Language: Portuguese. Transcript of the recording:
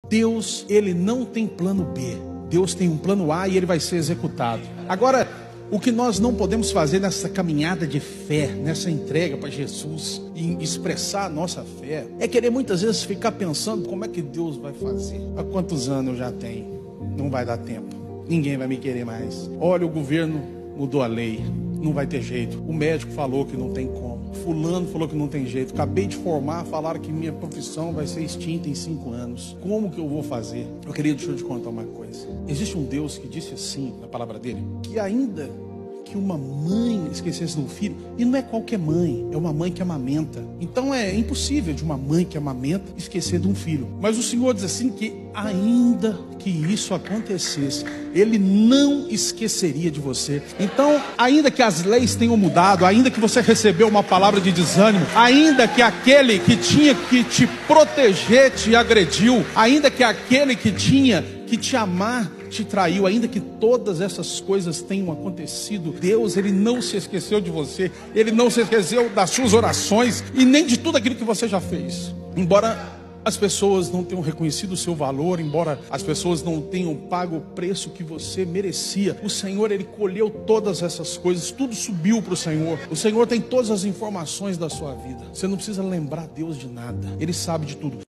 Deus, ele não tem plano B. Deus tem um plano A e ele vai ser executado. Agora, o que nós não podemos fazer nessa caminhada de fé, nessa entrega para Jesus, e expressar a nossa fé, é querer muitas vezes ficar pensando como é que Deus vai fazer. Há quantos anos eu já tenho? Não vai dar tempo. Ninguém vai me querer mais. Olha, o governo mudou a lei. Não vai ter jeito. O médico falou que não tem como. Fulano falou que não tem jeito. Acabei de formar, falaram que minha profissão vai ser extinta em 5 anos. Como que eu vou fazer? Eu queria, deixa eu te contar uma coisa. Existe um Deus que disse assim, na palavra dele, que ainda que uma mãe esquecesse do filho, e não é qualquer mãe, é uma mãe que amamenta. Então é impossível de uma mãe que amamenta esquecer de um filho. Mas o Senhor diz assim que ainda que isso acontecesse, Ele não esqueceria de você. Então, ainda que as leis tenham mudado, ainda que você recebeu uma palavra de desânimo, ainda que aquele que tinha que te proteger te agrediu, ainda que aquele que tinha que te amar te traiu, ainda que todas essas coisas tenham acontecido, Deus, Ele não se esqueceu de você. Ele não se esqueceu das suas orações e nem de tudo aquilo que você já fez. Embora as pessoas não tenham reconhecido o seu valor, embora as pessoas não tenham pago o preço que você merecia, o Senhor, Ele colheu todas essas coisas, tudo subiu para o Senhor. O Senhor tem todas as informações da sua vida. Você não precisa lembrar Deus de nada, Ele sabe de tudo.